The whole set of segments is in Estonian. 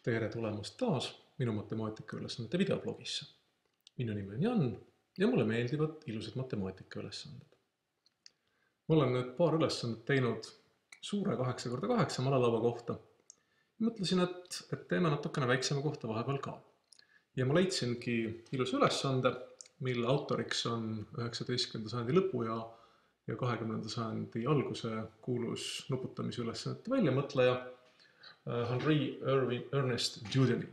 Tere tulemast taas minu matemaatikaülesannete videoblogisse. Minu nimi on Jan ja mulle meeldivad ilusad matemaatikaülesanded. Ma olen nüüd paar ülesannet teinud suure 8x8 malalaua kohta. Mõtlesin, et teeme natukene väiksema kohta vahepeal ka. Ja ma leidsingi ilusa ülesande, mille autoriks on 19. sajandi lõpu ja 20. sajandi alguse kuulus nuputamise ülesannete väljamõtleja Henry Ernest Dewdney.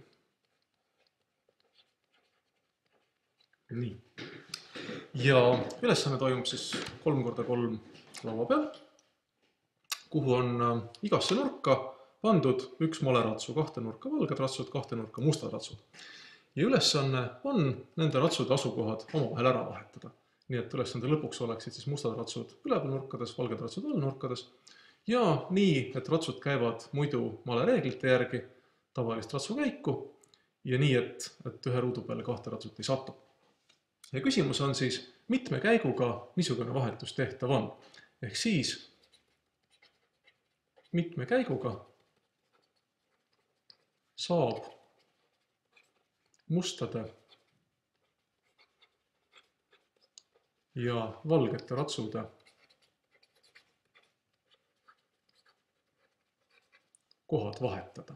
Nii. Ja ülesanne toimub siis 3x3 laua peal, kuhu on igasse nurka pandud üks maleratsu, kahte nurka valged ratsud, kahte nurka mustad ratsud. Ja ülesanne on nende ratsude asukohad omavahel ära vahetada. Nii et ülesande lõpuks oleksid siis mustad ratsud üleval nurkades, valged ratsud all nurkades. Ja nii, et ratsud käivad muidu male reeglite järgi tavalist ratsukäiku ja nii, et ühe ruudu peale kahte ratsut ei satu. Ja küsimus on siis, mitme käiguga niisugune vahetus tehtav on. Ehk siis, mitme käiguga saab mustade ja valgete ratsude kohad vahetada.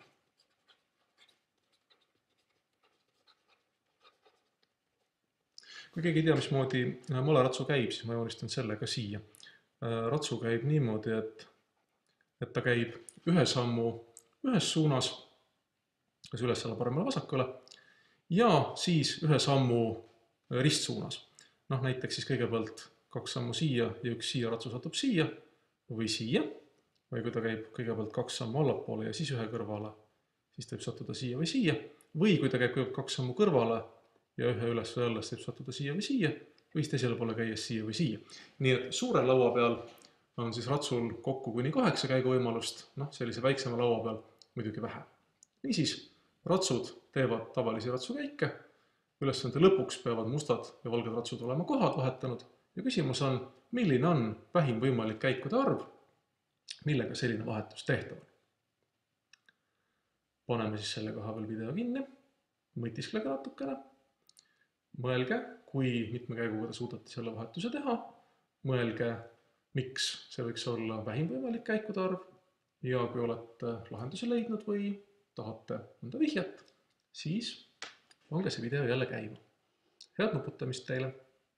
Kui keegi ei tea, mismoodi maleratsu käib, siis ma joonistan selle ka siia. Ratsu käib niimoodi, et ta käib ühe sammu ühes suunas, kas ülesala paremale vasakule, ja siis ühe sammu ristsuunas. Näiteks siis kõigepealt 2 sammu siia ja üks siia ratsu satub siia või siia. Või kui ta käib kõigepealt 2 sammu allapoole ja siis ühe kõrvale, siis ta võib sattuda siia või siia. Või kui ta käib 2 sammu kõrvale ja ühe üles või alles, võib sattuda siia või siia, või siis teisele poole käies siia või siia. Nii et suure laua peal on siis ratsul kokku kuni 8 käiguvõimalust, sellise väiksema laua peal muidugi vähe. Niisiis, ratsud teevad tavalisi ratsukäike, ülesande lõpuks peavad mustad ja valged ratsud olema kohad vahetanud ja küsimus on, milline on vähim võimalik käikude arv, millega selline vahetus tehtav on. Paneme siis selle koha veel video kinni, mõtisklege natukene, mõelge, kui mitme käiguga te suudate selle vahetuse teha, mõelge, miks see võiks olla vähim võimalik käikude arv ja kui olete lahenduse leidnud või tahate mõnda vihjet, siis pange see video jälle käima. Head nuputamist teile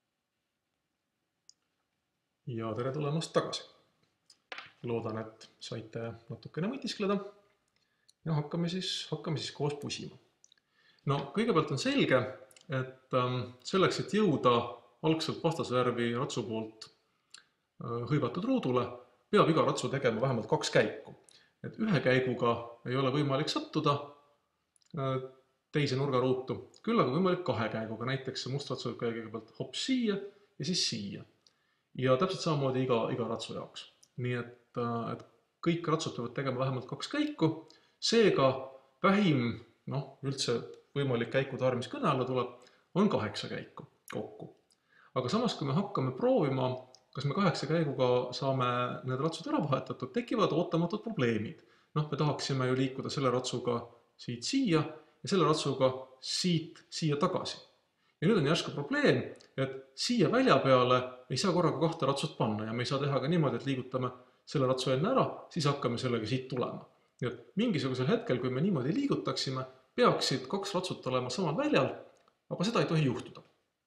ja tere tulemast tagasi. Loodan, et saite natukene mõtiskleda ja hakkame siis koos pusima. Kõigepealt on selge, et selleks, et jõuda algselt vastasvärvi ratsu poolt hõivatud ruudule, peab iga ratsu tegema vähemalt 2 käiku. Et ühe käiguga ei ole võimalik sattuda teise nurgaruutu, küll aga võimalik 2 käiguga, näiteks see must ratsu käib kõigepealt hops siia ja siis siia. Ja täpselt samamoodi iga ratsu jaoks. Nii et kõik ratsud peavad tegema vähemalt 2 käiku, seega vähim, üldse võimalik käikude arv, mis kõne alla tuleb, on 8 käiku kokku. Aga samas, kui me hakkame proovima, kas me 8 käiguga saame need ratsud ära vahetatud, tekivad ootamatud probleemid. Me tahaksime ju liikuda selle ratsuga siit siia ja selle ratsuga siit siia tagasi. Ja nüüd on järsku probleem, et siia välja peale ei saa korraga 2 ratsut panna ja me ei saa teha ka niimoodi, et liigutame selle ratsu enne ära, siis hakkame sellega siit tulema. Nii et mingisugusel hetkel, kui me niimoodi liigutaksime, peaksid 2 ratsut olema samal väljal, aga seda ei tohi juhtuda.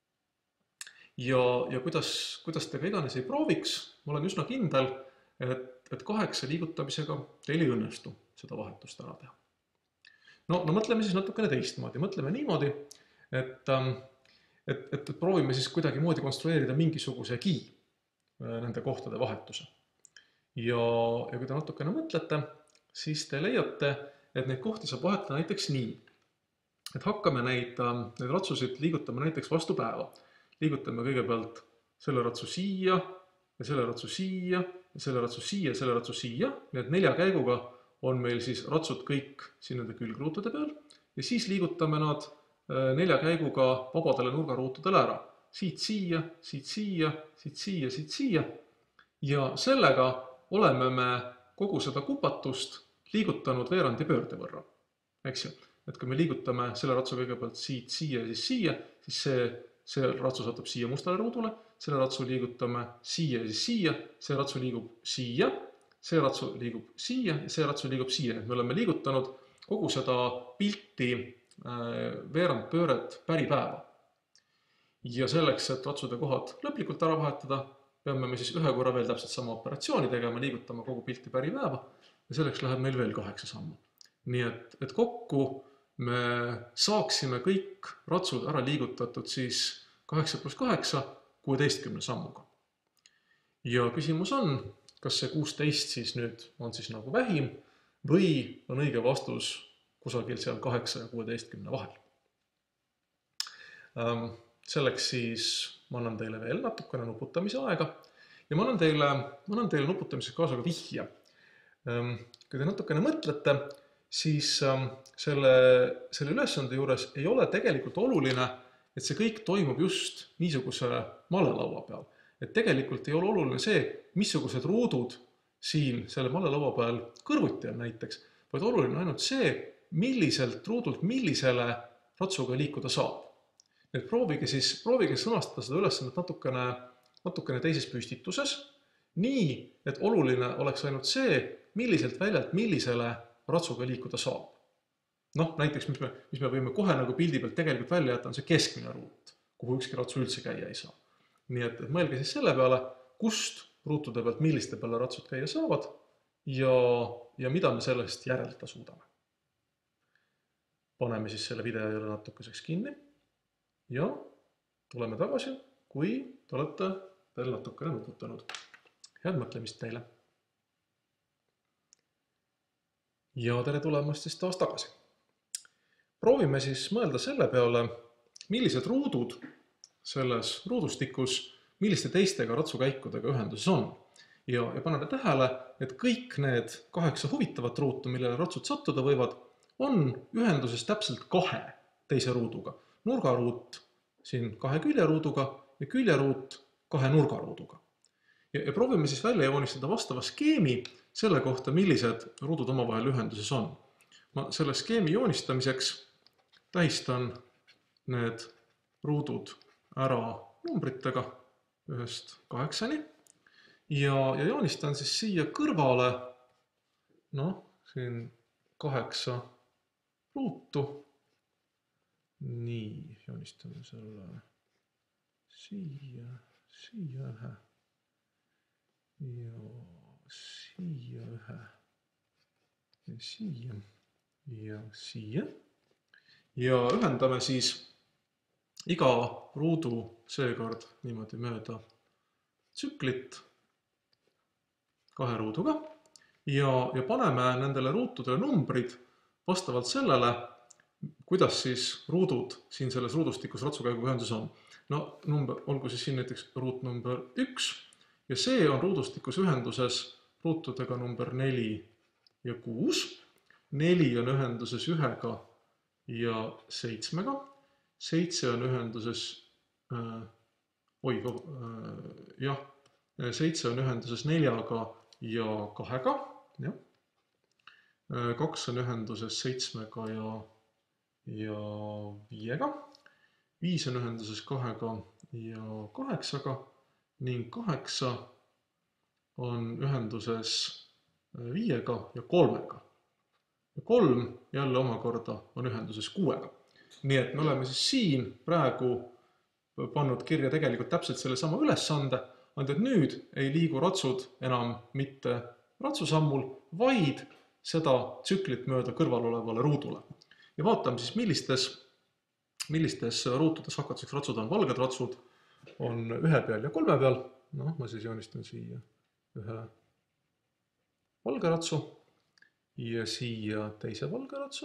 Ja kuidas te ka iganes ei prooviks, ma olen üsna kindel, et 8 liigutamisega teil ei õnnestu seda vahetust ära teha. Mõtleme siis natukene teistmoodi. Mõtleme niimoodi, et proovime siis kuidagi moodi konstrueerida mingisugusegi nende kohtade vahetuse. Ja kui te natukene mõtlete, siis te leiate, et neid kohti saab vahetada näiteks nii, et hakkame neid ratsusid liigutama näiteks vastu päeva. Liigutame kõigepealt selle ratsu siia ja selle ratsu siia ja selle ratsu siia ja selle ratsu siia. Nii et 4 käiguga on meil siis ratsud kõik siin nende külgruutude peal ja siis liigutame nad 4 käiguga vabadele nurgaruutudele ära. Siit siia, siit siia, siit siia, siit siia. Ja sellega oleme me kogu seda kupatust liigutanud veerandi pöörde võrra. eks ju. Et kui me liigutame selle ratsu kõigepealt siit siia ja siis siia, siis see ratsu satub siia mustale ruudule, selle ratsu liigutame siia ja siis siia, see ratsu liigub siia, see ratsu liigub siia ja see ratsu liigub siia. Me oleme liigutanud kogu seda pilti veerand pööret päripäeva. Ja selleks, et ratsude kohad lõplikult ära vahetada, peame me siis ühe korra veel täpselt sama operatsiooni tegema, liigutama kogu pilti päripäeva ja selleks läheb meil veel 8 sammu. Nii et kokku me saaksime kõik ratsud ära liigutatud siis 8 + 8, 16 sammuga. Ja küsimus on, kas see 16 siis nüüd on siis nagu vähim või on õige vastus kusagil seal 8 ja 16 vahel. Selleks siis ma annan teile veel natukene nuputamise aega ja ma annan teile nuputamiseks kaasa ka vihje. Kui te natukene mõtlete, siis selle ülesande juures ei ole tegelikult oluline, et see kõik toimub just niisuguse malelaua peal. Et tegelikult ei ole oluline see, missugused ruudud siin selle malelaua peal kõrvuti on näiteks, vaid oluline ainult see, milliselt ruudult millisele ratsuga liikuda saab. Et proovige sõnastada seda ülesannet natukene teises püstituses, nii, et oluline oleks ainult see, milliselt väljalt millisele ratsuga liikuda saab. Näiteks, mis me võime kohe nagu pildi pealt tegelikult välja jätta, on see keskmine ruut, kuhu ükski ratsu üldse käia ei saa. Nii et mõelge siis selle peale, kust ruutude pealt milliste peale ratsud käia saavad ja mida me sellest järeldada suudame. Paneme siis selle video jälle natukeseks kinni ja tuleme tagasi, kui te olete veel natukene nuputanud. Head mõtlemist teile! Ja tere tulemast siis taas tagasi. Proovime siis mõelda selle peale, millised ruudud selles ruudustikus, milliste teistega ratsukäikudega ühenduses on. Ja paneme tähele, et kõik need 8 huvitavat ruutu, millele ratsud sattuda võivad, on ühenduses täpselt 2 teise ruuduga. Nurgaruut siin 2 küljeruuduga ja küljeruut 2 nurgaruuduga. Ja proovime siis välja joonistada vastava skeemi selle kohta, millised ruudud omavahel ühenduses on. Ma selle skeemi joonistamiseks tähistan need ruudud ära numbritega 1-st 8-ni ja joonistan siis siia kõrvale, siin 8 ruutu. Nii, joonistame selle siia ühe ja siia ühe ja siia ja siia. Ja ühendame siis iga ruudu seekord niimoodi mööda tsüklit 2 ruuduga ja paneme nendele ruutudele numbrid vastavalt sellele, kuidas siis ruudud siin selles ruudustikus ratsukäigu ühenduses on. Olgu siis siin näiteks ruut number 1 ja see on ruudustikus ühenduses ruutudega number 4 ja 6. 4 on ühenduses 1 ja 7. 7 on ühenduses 7 on ühenduses 4 ja 2. 2 on ühenduses 7 ja 5. 5 on ühenduses 2 ja 8 ning 8 on ühenduses 5 ja 3. Ja 3 jälle omakorda on ühenduses 6. Nii et me oleme siis siin praegu pannud kirja tegelikult täpselt selle sama ülesande, et nüüd ei liigu ratsud enam mitte ratsusammul, vaid seda tsüklit mööda kõrval olevale ruudule. Ja vaatame siis, millistes ruutudes hakatuseks ratsud on. Valged ratsud on 1 peal ja 3 peal. Ma siis joonistan siia ühe valge ratsu ja siia teise valge ratsu.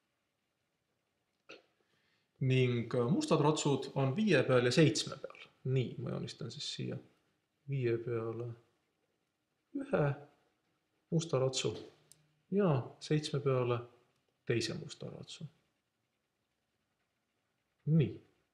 Ning mustad ratsud on 5 peal ja 7 peal. Nii, ma joonistan siis siia 5 peale ühe musta ratsu ja 7 peale teise musta ratsu. Nii.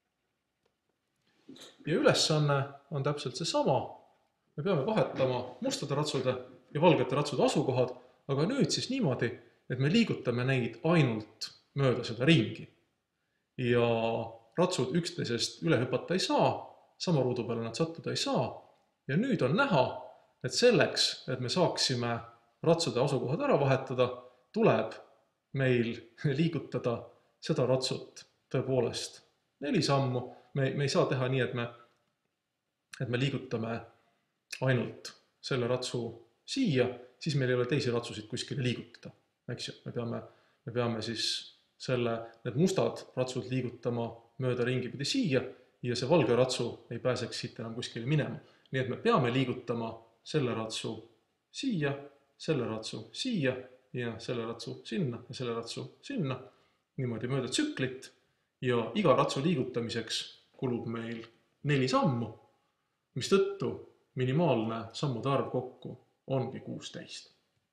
Ja ülesanne on täpselt see sama. Me peame vahetama mustade ratsude ja valgete ratsude asukohad, aga nüüd siis niimoodi, et me liigutame neid ainult mööda seda ringi. Ja ratsud üksteisest üle hüpata ei saa, sama ruudu peale nad sattuda ei saa. Ja nüüd on näha, et selleks, et me saaksime ratsude asukohad ära vahetada, tuleb meil liigutada seda ratsut tõepoolest 4 sammu. Me ei saa teha nii, et me liigutame ainult selle ratsu siia, siis meil ei ole teisi ratsusid kuskile liigutada. Eks ju, me peame siis need mustad ratsud liigutama mööda ringi pidi siia ja see valge ratsu ei pääseks siit enam kuskile minema. Nii et me peame liigutama selle ratsu siia, selle ratsu siia ja selle ratsu sinna ja selle ratsu sinna. Niimoodi mööda tsüklit ja iga ratsu liigutamiseks kulub meil 4 sammu, mis tõttu minimaalne sammude arv kokku ongi 16.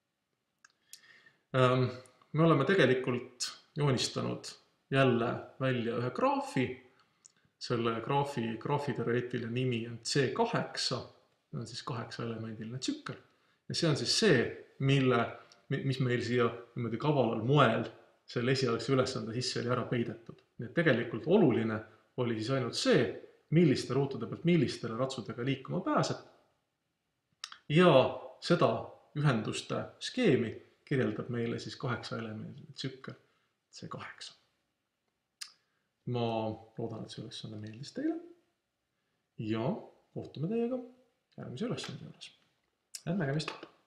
Me oleme tegelikult joonistanud jälle välja ühe graafi. Selle graafiteoreetiline nimi on C8, see on siis 8-elemendiline tsükkel. Ja see on siis see, mis meil siia niimoodi kavalal moel selle esialgse ülesande sisse oli ära peidetud. Nii et tegelikult oluline oli siis ainult see, milliste ruutude pealt millistele ratsudega liikuma pääseb. Ja seda ühenduste skeemi kirjeldab meile siis 8-elemendiline tsükkel C8. Ma loodan, et see ülesanne meeldis teile ja kohtume teiega järgmise ülesande juures. Nägemist!